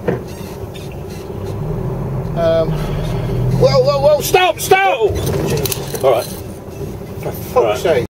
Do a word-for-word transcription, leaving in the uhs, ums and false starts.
Um, whoa, whoa, whoa, stop, stop! All right. For fuck's All right. sake.